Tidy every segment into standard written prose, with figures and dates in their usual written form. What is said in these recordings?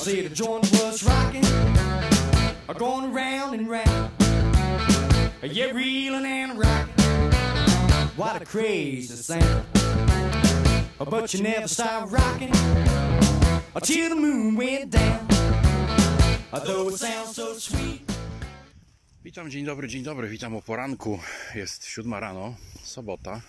say the joint was rocking, going round and round. Yeah, reeling and rocking. What a crazy sound. But you never stopped rocking till the moon went down. Though it sounds so sweet. Witam, dzień dobry, witam o poranku. Jest 7 rano, sobota.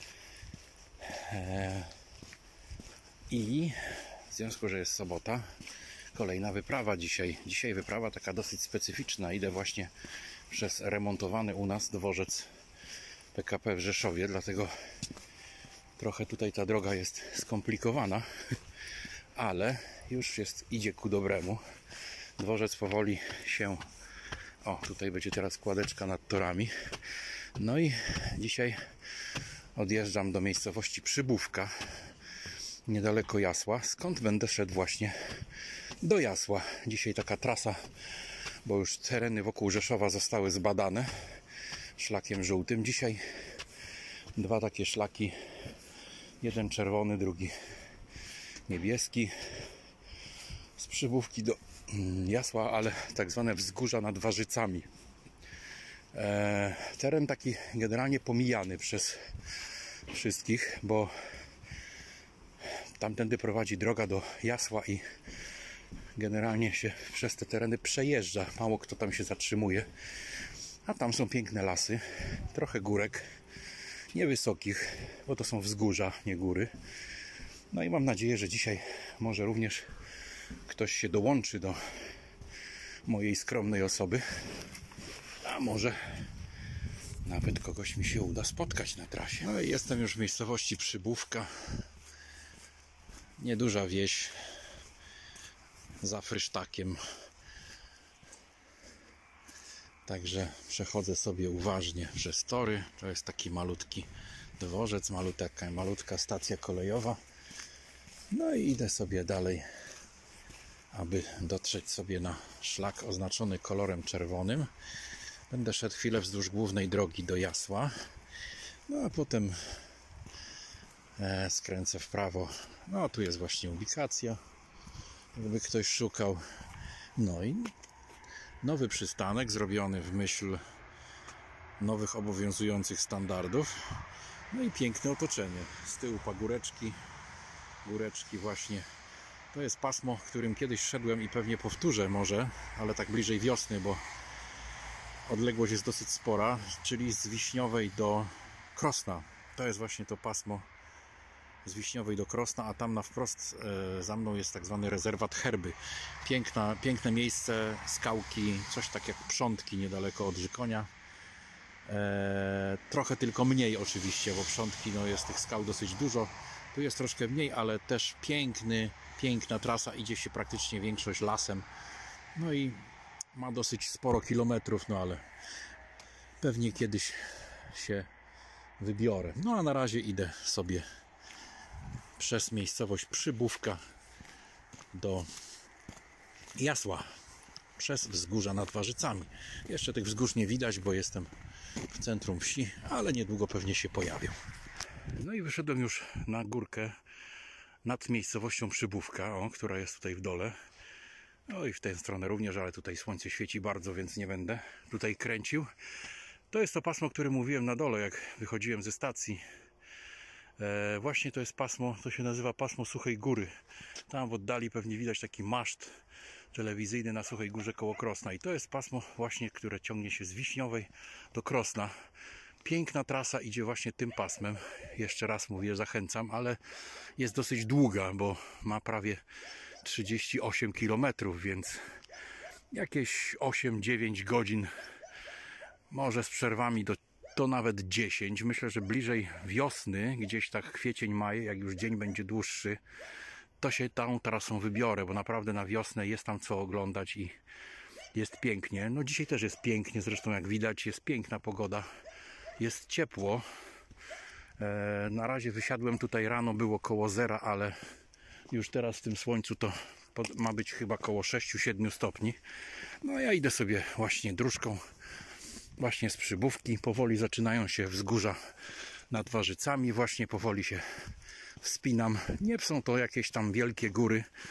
I w związku, że jest sobota, kolejna wyprawa dzisiaj. Dzisiaj wyprawa taka dosyć specyficzna. Idę właśnie przez remontowany u nas dworzec PKP w Rzeszowie, dlatego trochę tutaj ta droga jest skomplikowana, ale już idzie ku dobremu. Dworzec powoli się... O, tutaj będzie teraz kładeczka nad torami. No i dzisiaj odjeżdżam do miejscowości Przybówka, niedaleko Jasła, skąd będę szedł właśnie do Jasła. Dzisiaj taka trasa, bo już tereny wokół Rzeszowa zostały zbadane szlakiem żółtym. Dzisiaj dwa takie szlaki, jeden czerwony, drugi niebieski, z Przybówki do Jasła, ale tak zwane wzgórza nad Warzycami. Teren taki generalnie pomijany przez wszystkich, bo tamtędy prowadzi droga do Jasła i generalnie się przez te tereny przejeżdża. Mało kto tam się zatrzymuje. A tam są piękne lasy, trochę górek, niewysokich, bo to są wzgórza, nie góry. No i mam nadzieję, że dzisiaj może również ktoś się dołączy do mojej skromnej osoby, a może nawet kogoś mi się uda spotkać na trasie. No i jestem już w miejscowości Przybówka. Nieduża wieś za Frysztakiem. Także przechodzę sobie uważnie przez tory. To jest taki malutki dworzec, malutka stacja kolejowa. No i idę sobie dalej, aby dotrzeć sobie na szlak oznaczony kolorem czerwonym. Będę szedł chwilę wzdłuż głównej drogi do Jasła. No a potem skręcę w prawo. No tu jest właśnie ubikacja, jakby ktoś szukał. No i nowy przystanek zrobiony w myśl nowych obowiązujących standardów. No i piękne otoczenie. Z tyłu pagóreczki, góreczki właśnie. To jest pasmo, którym kiedyś szedłem i pewnie powtórzę może, ale tak bliżej wiosny, bo odległość jest dosyć spora, czyli z Wiśniowej do Krosna. To jest właśnie to pasmo z Wiśniowej do Krosna, a tam na wprost za mną jest tak zwany rezerwat Herby. Piękne miejsce, skałki, coś tak jak Przątki niedaleko od Żykonia. Trochę tylko mniej oczywiście, bo Przątki, no jest tych skał dosyć dużo. Tu jest troszkę mniej, ale też piękna trasa, idzie się praktycznie większość lasem. No i ma dosyć sporo kilometrów, no ale pewnie kiedyś się wybiorę. No a na razie idę sobie przez miejscowość Przybówka do Jasła, przez wzgórza nad Warzycami. Jeszcze tych wzgórz nie widać, bo jestem w centrum wsi, ale niedługo pewnie się pojawią. No i wyszedłem już na górkę nad miejscowością Przybówka, która jest tutaj w dole. No i w tę stronę również, ale tutaj słońce świeci bardzo, więc nie będę tutaj kręcił. To jest to pasmo, o którym mówiłem na dole, jak wychodziłem ze stacji. Właśnie to jest pasmo, to się nazywa pasmo Suchej Góry. Tam w oddali pewnie widać taki maszt telewizyjny na Suchej Górze koło Krosna. I to jest pasmo właśnie, które ciągnie się z Wiśniowej do Krosna. Piękna trasa idzie właśnie tym pasmem. Jeszcze raz mówię, zachęcam, ale jest dosyć długa, bo ma prawie 38 km, więc jakieś 8-9 godzin, może z przerwami do nawet 10. Myślę, że bliżej wiosny, gdzieś tak kwiecień, maj, jak już dzień będzie dłuższy, to się tą trasą wybiorę, bo naprawdę na wiosnę jest tam co oglądać i jest pięknie. No dzisiaj też jest pięknie, zresztą jak widać jest piękna pogoda, jest ciepło. Na razie wysiadłem tutaj rano, było koło zera, ale już teraz w tym słońcu to ma być chyba koło 6-7 stopni. No ja idę sobie właśnie dróżką właśnie z Przybówki. Powoli zaczynają się wzgórza nad Warzycami. Właśnie powoli się wspinam. Nie są to jakieś tam wielkie góry,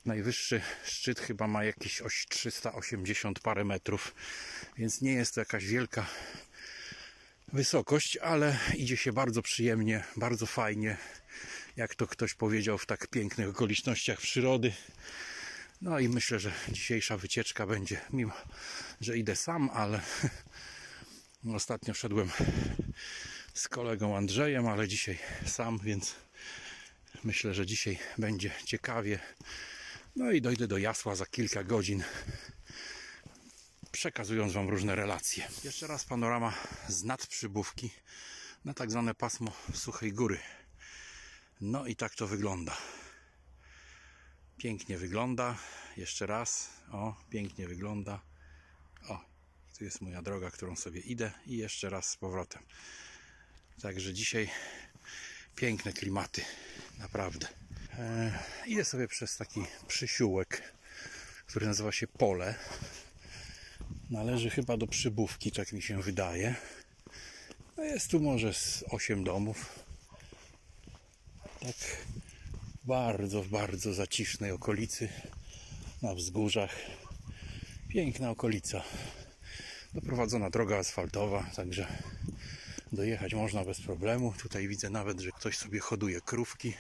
Najwyższy szczyt chyba ma jakieś 380 parę metrów, więc nie jest to jakaś wielka wysokość, ale idzie się bardzo przyjemnie, bardzo fajnie, jak to ktoś powiedział, w tak pięknych okolicznościach przyrody. No i myślę, że dzisiejsza wycieczka będzie, mimo że idę sam, ale ostatnio szedłem z kolegą Andrzejem, ale dzisiaj sam, więc myślę, że dzisiaj będzie ciekawie. No i dojdę do Jasła za kilka godzin, przekazując Wam różne relacje. Jeszcze raz panorama z nad Przybówki na tak zwane pasmo Suchej Góry. No i tak to wygląda. Pięknie wygląda. Jeszcze raz. O, pięknie wygląda. O, tu jest moja droga, którą sobie idę i jeszcze raz z powrotem. Także dzisiaj piękne klimaty. Naprawdę. Idę sobie przez taki przysiółek, który nazywa się Pole. Należy chyba do Przybówki, tak mi się wydaje. No jest tu może z 8 domów. Tak w bardzo zacisznej okolicy, na wzgórzach. Piękna okolica. Doprowadzona droga asfaltowa, także dojechać można bez problemu. Tutaj widzę nawet, że ktoś sobie hoduje krówki,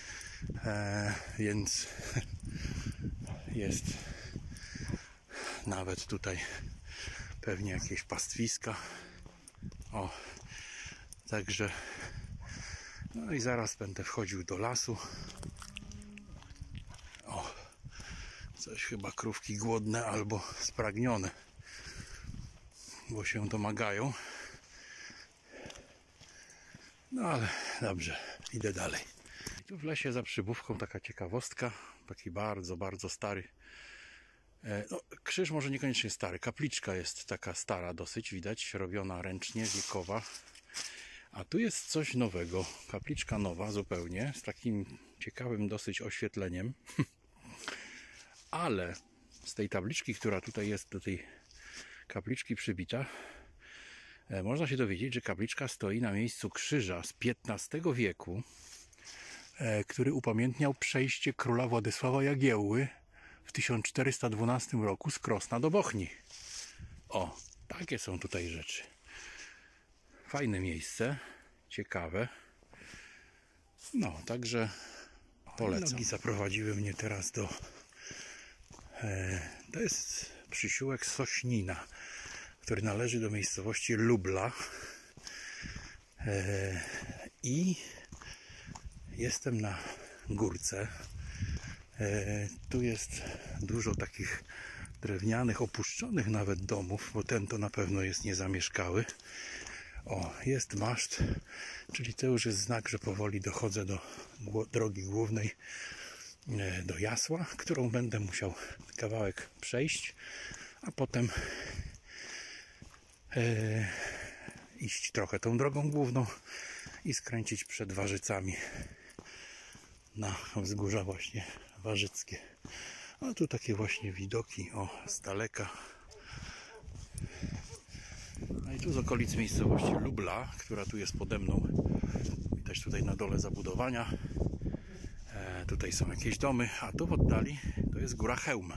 więc jest nawet tutaj pewnie jakieś pastwiska. O, także no i zaraz będę wchodził do lasu. O, coś chyba krówki głodne albo spragnione, bo się domagają. No ale dobrze, idę dalej. I tu w lesie za Przybówką taka ciekawostka, taki bardzo stary. No, krzyż może niekoniecznie stary, kapliczka jest taka stara dosyć, widać, robiona ręcznie, wiekowa. A tu jest coś nowego, kapliczka nowa zupełnie, z takim ciekawym dosyć oświetleniem. Ale z tej tabliczki, która tutaj jest do tej kapliczki przybita, można się dowiedzieć, że kapliczka stoi na miejscu krzyża z XV wieku, który upamiętniał przejście króla Władysława Jagiełły w 1412 roku z Krosna do Bochni. O, takie są tutaj rzeczy. Fajne miejsce, ciekawe. No, także polecam. Nogi zaprowadziły mnie teraz do... to jest przysiółek Sośnina, który należy do miejscowości Lubla. I jestem na górce. Tu jest dużo takich drewnianych, opuszczonych nawet domów, bo ten to na pewno jest niezamieszkały. O, jest maszt, czyli to już jest znak, że powoli dochodzę do drogi głównej, do Jasła, którą będę musiał kawałek przejść, a potem iść trochę tą drogą główną i skręcić przed Warzycami na wzgórza właśnie warzyckie. A tu takie właśnie widoki, o, z daleka. No i tu z okolic miejscowości Lubla, która tu jest pode mną. Widać tutaj na dole zabudowania. Tutaj są jakieś domy, a tu w oddali to jest góra Chełm.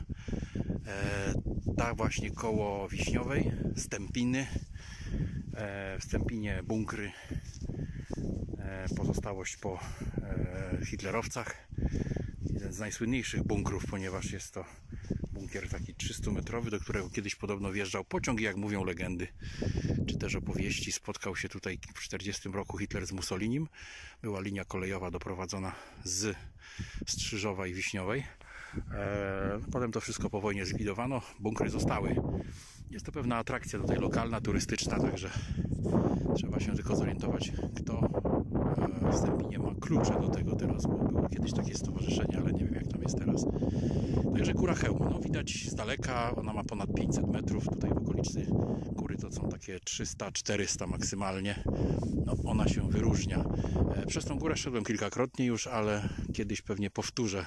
Ta właśnie koło Wiśniowej, Stępiny. W Stępinie bunkry, pozostałość po hitlerowcach. Jeden z najsłynniejszych bunkrów, ponieważ jest to bunkier taki 300-metrowy, do którego kiedyś podobno wjeżdżał pociąg i jak mówią legendy, czy też opowieści, spotkał się tutaj w 1940 roku Hitler z Mussolinim. Była linia kolejowa doprowadzona z Strzyżowa i Wiśniowej. Potem to wszystko po wojnie zlikwidowano, bunkry zostały. Jest to pewna atrakcja tutaj lokalna, turystyczna, także trzeba się tylko zorientować, kto w Stępinie ma klucze do tego teraz, bo było kiedyś takie stowarzyszenie, ale nie wiem jak tam jest teraz. Także góra Chełm, no widać z daleka, ona ma ponad 500 metrów, tutaj w okolicy góry to są takie 300-400 maksymalnie. No, ona się wyróżnia. Przez tą górę szedłem kilkakrotnie już, ale kiedyś pewnie powtórzę,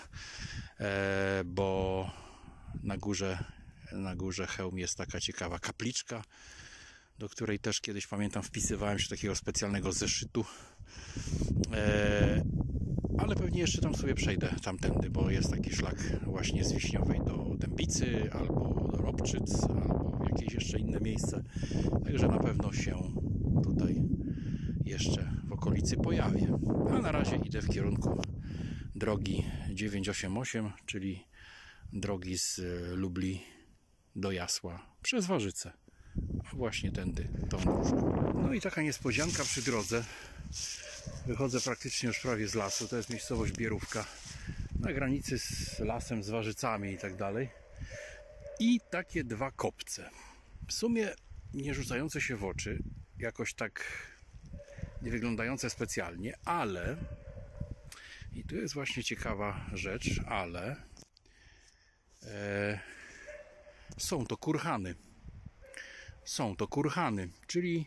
bo na górze Chełm jest taka ciekawa kapliczka, do której też kiedyś, pamiętam, wpisywałem się do takiego specjalnego zeszytu. Ale pewnie jeszcze tam sobie przejdę tamtędy, bo jest taki szlak właśnie z Wiśniowej do Dębicy, albo do Robczyc, albo w jakieś jeszcze inne miejsce. Także na pewno się tutaj jeszcze w okolicy pojawię. A na razie idę w kierunku drogi 988, czyli drogi z Lubli do Jasła przez Warzyce. A właśnie tędy tą dróżką. No i taka niespodzianka przy drodze. Wychodzę praktycznie już prawie z lasu. To jest miejscowość Bierówka, na granicy z lasem, z Warzycami i tak dalej. I takie dwa kopce. W sumie nie rzucające się w oczy, jakoś tak nie wyglądające specjalnie, ale i tu jest właśnie ciekawa rzecz, ale są to kurhany. Są to kurhany, czyli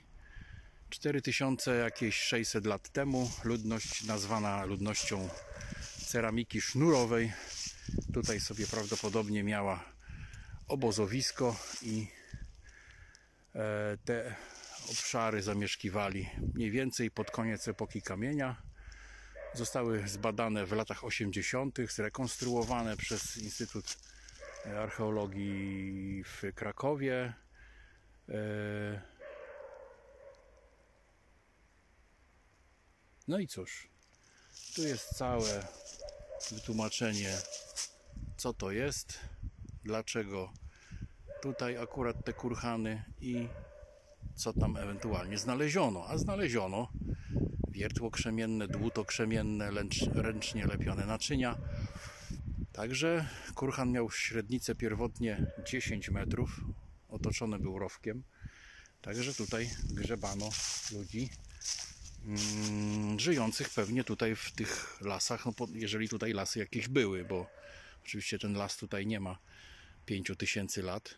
4600 lat temu ludność nazwana ludnością ceramiki sznurowej tutaj sobie prawdopodobnie miała obozowisko i te obszary zamieszkiwali mniej więcej pod koniec epoki kamienia. Zostały zbadane w latach 80., zrekonstruowane przez Instytut Archeologii w Krakowie. No i cóż, tu jest całe wytłumaczenie, co to jest, dlaczego tutaj akurat te kurhany i co tam ewentualnie znaleziono. A znaleziono wiertło krzemienne, dłuto krzemienne, ręcznie lepione naczynia. Także kurhan miał średnicę pierwotnie 10 metrów, otoczony był rowkiem. Także tutaj grzebano ludzi żyjących pewnie tutaj w tych lasach, no, jeżeli tutaj lasy jakieś były, bo oczywiście ten las tutaj nie ma 5000 lat.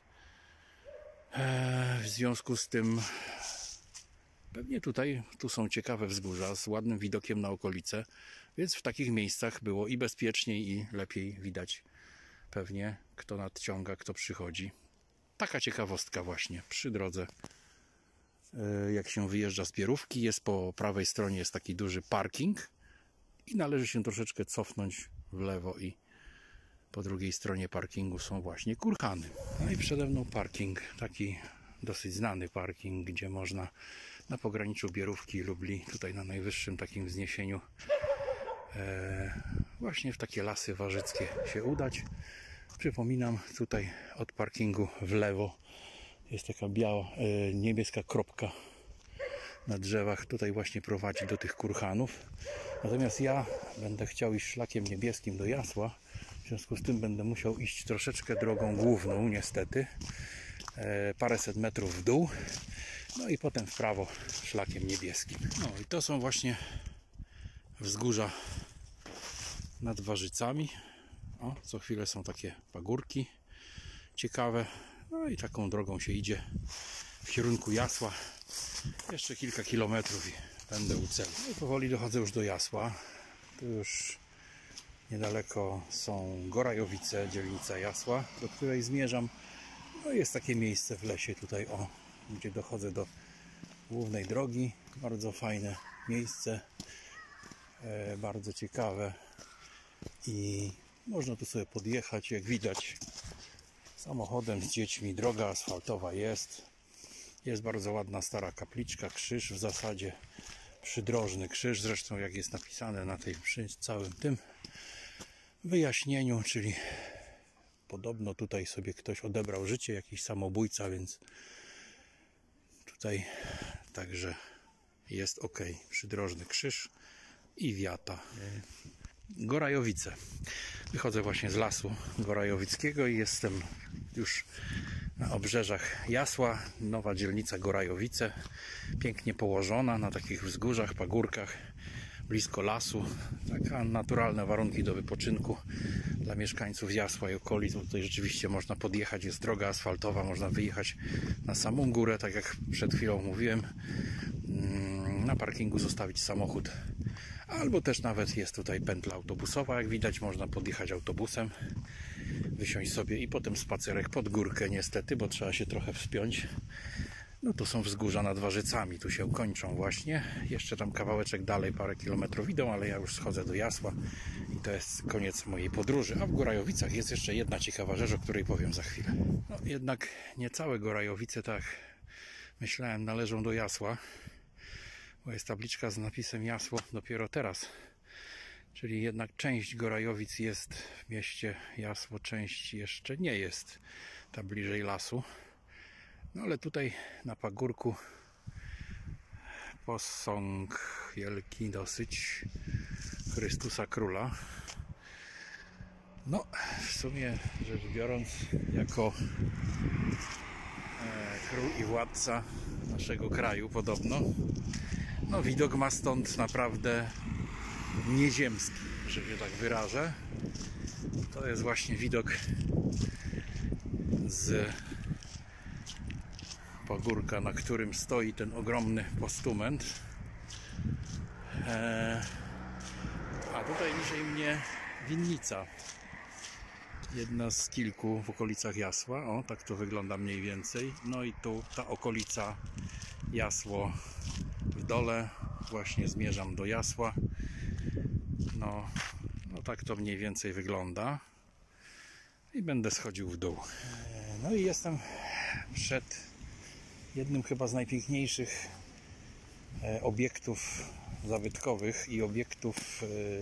W związku z tym pewnie tu są ciekawe wzgórza z ładnym widokiem na okolice, więc w takich miejscach było i bezpieczniej, i lepiej widać pewnie, kto nadciąga, kto przychodzi. Taka ciekawostka właśnie przy drodze. Jak się wyjeżdża z Bierówki, jest po prawej stronie jest taki duży parking i należy się troszeczkę cofnąć w lewo i po drugiej stronie parkingu są właśnie kurhany. No i przede mną parking, taki dosyć znany parking, gdzie można na pograniczu Bierówki i Lubli, tutaj na najwyższym takim wzniesieniu, właśnie w takie lasy warzyckie się udać. Przypominam, tutaj od parkingu w lewo jest taka niebieska kropka na drzewach. Tutaj właśnie prowadzi do tych kurhanów. Natomiast ja będę chciał iść szlakiem niebieskim do Jasła. W związku z tym będę musiał iść troszeczkę drogą główną, niestety. Paręset metrów w dół. No i potem w prawo szlakiem niebieskim. No i to są właśnie wzgórza nad Warzycami. O, co chwilę są takie pagórki ciekawe. No i taką drogą się idzie w kierunku Jasła. Jeszcze kilka kilometrów i będę u celu. No i powoli dochodzę już do Jasła. Tu już niedaleko są Gorajowice, dzielnica Jasła, do której zmierzam. No i jest takie miejsce w lesie tutaj, gdzie dochodzę do głównej drogi. Bardzo fajne miejsce, bardzo ciekawe i można tu sobie podjechać, jak widać, samochodem z dziećmi. Droga asfaltowa jest. Jest bardzo ładna stara kapliczka, krzyż w zasadzie przydrożny krzyż, zresztą jak jest napisane na tej przy całym tym wyjaśnieniu, czyli podobno tutaj sobie ktoś odebrał życie, jakiś samobójca, więc tutaj także jest ok. Przydrożny krzyż i wiata. Gorajowice. Wychodzę właśnie z lasu gorajowickiego i jestem już na obrzeżach Jasła. Nowa dzielnica Gorajowice, pięknie położona na takich wzgórzach, pagórkach, blisko lasu. Takie naturalne warunki do wypoczynku dla mieszkańców Jasła i okolic. Tutaj rzeczywiście można podjechać, jest droga asfaltowa, można wyjechać na samą górę, tak jak przed chwilą mówiłem, na parkingu zostawić samochód, albo też nawet jest tutaj pętla autobusowa, jak widać, można podjechać autobusem, wysiąść sobie i potem spacerek pod górkę, niestety, bo trzeba się trochę wspiąć, No to są wzgórza nad Warzycami, tu się kończą właśnie. Jeszcze tam kawałeczek dalej, parę kilometrów idą, ale ja już schodzę do Jasła i to jest koniec mojej podróży. A w Gorajowicach jest jeszcze jedna ciekawa rzecz, o której powiem za chwilę. No jednak nie całe Gorajowice, tak myślałem, należą do Jasła, bo jest tabliczka z napisem Jasło dopiero teraz. Czyli jednak część Gorajowic jest w mieście Jasło, część jeszcze nie jest, ta bliżej lasu. No ale tutaj na pagórku posąg wielki dosyć Chrystusa Króla. No w sumie rzecz biorąc, jako król i władca naszego kraju podobno, no widok ma stąd naprawdę nieziemski, że się tak wyrażę. To jest właśnie widok z pagórka, na którym stoi ten ogromny postument. A tutaj niżej mnie winnica. Jedna z kilku w okolicach Jasła. O, tak to wygląda mniej więcej. No i tu ta okolica Jasło w dole. Właśnie zmierzam do Jasła. No tak to mniej więcej wygląda. I będę schodził w dół. No i jestem przed jednym chyba z najpiękniejszych obiektów zabytkowych i obiektów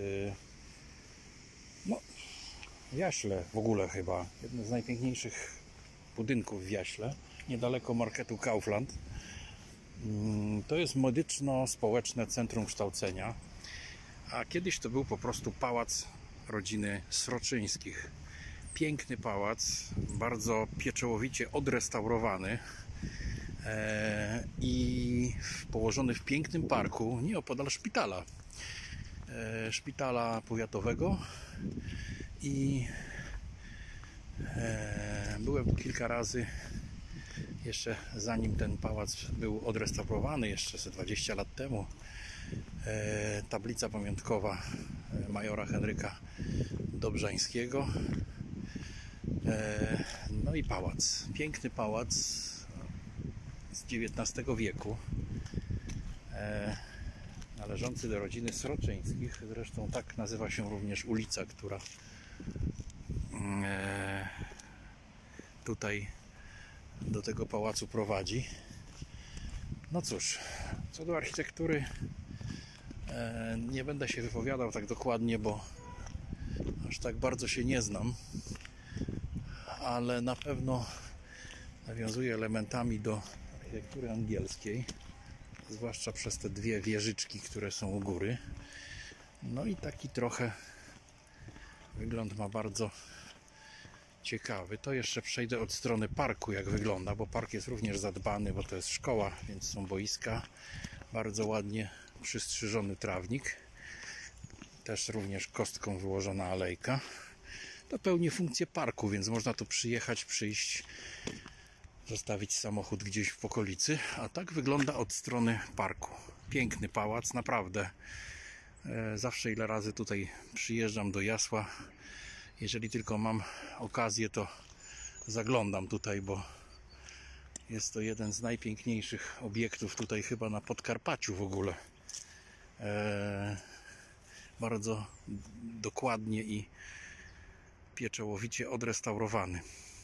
no w Jaśle w ogóle chyba. Jeden z najpiękniejszych budynków w Jaśle, niedaleko marketu Kaufland. To jest medyczno-społeczne centrum kształcenia, a kiedyś to był po prostu pałac rodziny Sroczyńskich. Piękny pałac, bardzo pieczołowicie odrestaurowany i położony w pięknym parku, nieopodal szpitala powiatowego. I byłem tu kilka razy, jeszcze zanim ten pałac był odrestaurowany, jeszcze ze 20 lat temu. Tablica pamiątkowa majora Henryka Dobrzańskiego. No i pałac, piękny pałac z XIX wieku, należący do rodziny Sroczyńskich. Zresztą tak nazywa się również ulica, która tutaj do tego pałacu prowadzi. No cóż, co do architektury nie będę się wypowiadał tak dokładnie, bo aż tak bardzo się nie znam, ale na pewno nawiązuje elementami do architektury angielskiej, zwłaszcza przez te dwie wieżyczki, które są u góry. No i taki trochę wygląd ma bardzo ciekawy. To jeszcze przejdę od strony parku, jak wygląda, bo park jest również zadbany, bo to jest szkoła, więc są boiska, bardzo ładnie przystrzyżony trawnik, też również kostką wyłożona alejka. To pełni funkcję parku, więc można tu przyjść, zostawić samochód gdzieś w okolicy, a tak wygląda od strony parku. Piękny pałac, naprawdę. Zawsze ile razy tutaj przyjeżdżam do Jasła, jeżeli tylko mam okazję, to zaglądam tutaj, bo jest to jeden z najpiękniejszych obiektów tutaj chyba na Podkarpaciu w ogóle. Bardzo dokładnie i pieczołowicie odrestaurowany.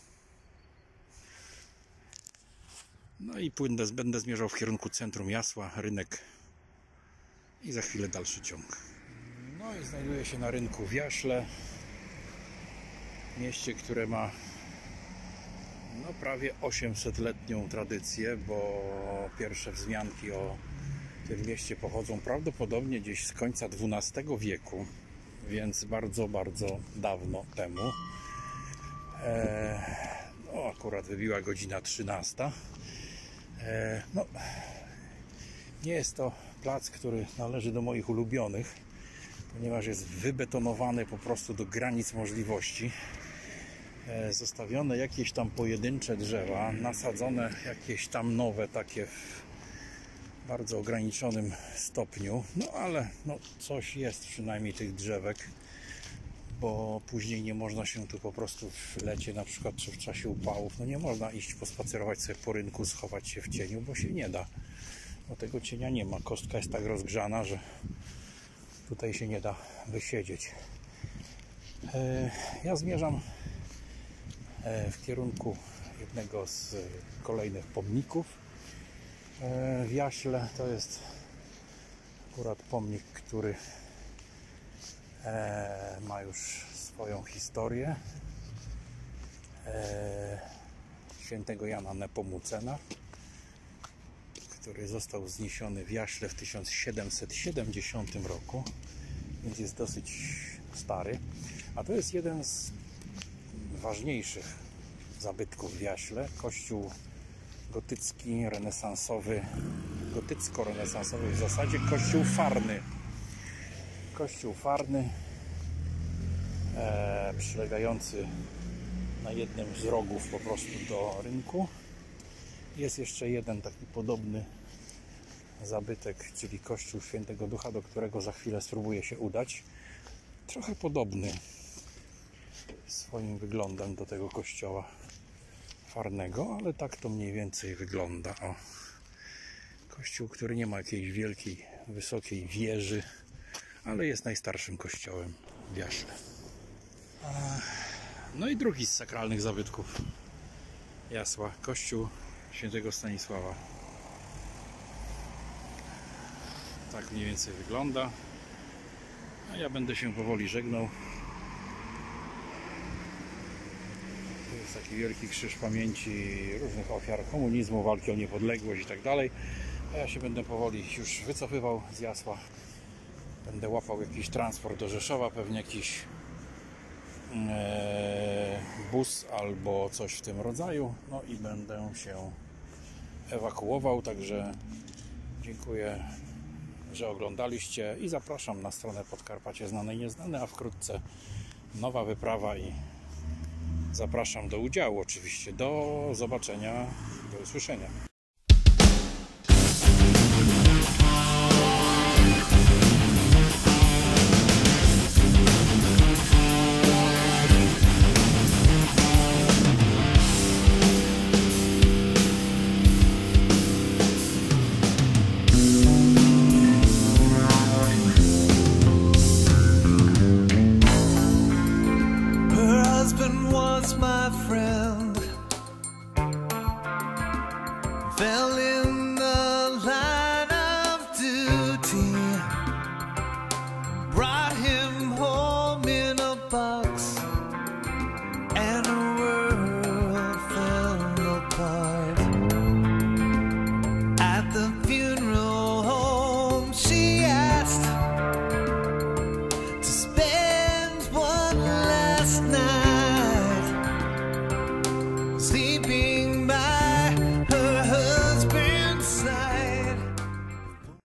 No i będę zmierzał w kierunku centrum Jasła, rynek i za chwilę dalszy ciąg. No i znajduję się na rynku w Jaśle, mieście, które ma no prawie 800-letnią tradycję, bo pierwsze wzmianki o tym mieście pochodzą prawdopodobnie gdzieś z końca XII wieku, więc bardzo, bardzo dawno temu. No akurat wybiła godzina 13. No, nie jest to plac, który należy do moich ulubionych, ponieważ jest wybetonowany po prostu do granic możliwości. Zostawione jakieś tam pojedyncze drzewa, nasadzone jakieś tam nowe, takie w bardzo ograniczonym stopniu, no ale no, coś jest przynajmniej tych drzewek. bo później nie można się tu po prostu w lecie na przykład, czy w czasie upałów, no nie można iść pospacerować sobie po rynku, schować się w cieniu, bo się nie da, bo tego cienia nie ma, kostka jest tak rozgrzana, że tutaj się nie da wysiedzieć. Ja zmierzam w kierunku jednego z kolejnych pomników w Jaśle. To jest akurat pomnik, który ma już swoją historię. Świętego Jana Nepomucena, który został wzniesiony w Jaśle w 1770 roku, więc jest dosyć stary. A to jest jeden z ważniejszych zabytków w Jaśle. Kościół gotycki, renesansowy, gotycko-renesansowy w zasadzie, kościół farny. Kościół farny, przylegający na jednym z rogów po prostu do rynku. Jest jeszcze jeden taki podobny zabytek, czyli kościół Świętego Ducha, do którego za chwilę spróbuję się udać. Trochę podobny swoim wyglądem do tego kościoła farnego, ale tak to mniej więcej wygląda. O. Kościół, który nie ma jakiejś wielkiej, wysokiej wieży, ale jest najstarszym kościołem w Jaśle. No i drugi z sakralnych zabytków Jasła, kościół Świętego Stanisława. Tak mniej więcej wygląda. A ja będę się powoli żegnał. To jest taki wielki krzyż pamięci różnych ofiar komunizmu, walki o niepodległość i tak dalej. A ja się będę powoli już wycofywał z Jasła. Będę łapał jakiś transport do Rzeszowa, pewnie jakiś bus albo coś w tym rodzaju. No i będę się ewakuował, także dziękuję, że oglądaliście i zapraszam na stronę Podkarpacie Znane i Nieznane, a wkrótce nowa wyprawa i zapraszam do udziału oczywiście. Do zobaczenia, do usłyszenia. My friend fell